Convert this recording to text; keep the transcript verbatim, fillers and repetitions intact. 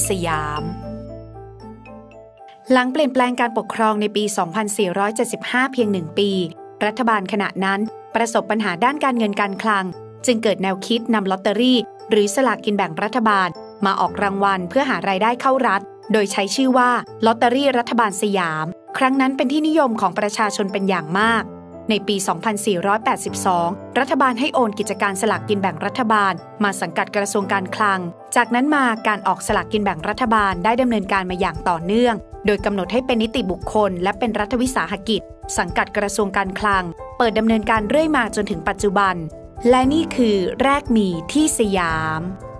สยามหลังเปลี่ยนแปลงการปกครองในปี สองพันสี่ร้อยเจ็ดสิบห้า เพียงหนึ่งปีรัฐบาลขณะนั้นประสบปัญหาด้านการเงินการคลังจึงเกิดแนวคิดนำลอตเตอรี่หรือสลากกินแบ่งรัฐบาลมาออกรางวัลเพื่อหารายได้เข้ารัฐโดยใช้ชื่อว่าลอตเตอรี่รัฐบาลสยามครั้งนั้นเป็นที่นิยมของประชาชนเป็นอย่างมากในปี สองพันสี่ร้อยแปดสิบสอง รัฐบาลให้โอนกิจการสลากกินแบ่งรัฐบาลมาสังกัดกระทรวงการคลังจากนั้นมาการออกสลากกินแบ่งรัฐบาลได้ดำเนินการมาอย่างต่อเนื่องโดยกำหนดให้เป็นนิติบุคคลและเป็นรัฐวิสาหกิจสังกัดกระทรวงการคลังเปิดดำเนินการเรื่อยมาจนถึงปัจจุบันและนี่คือแรกมีที่สยาม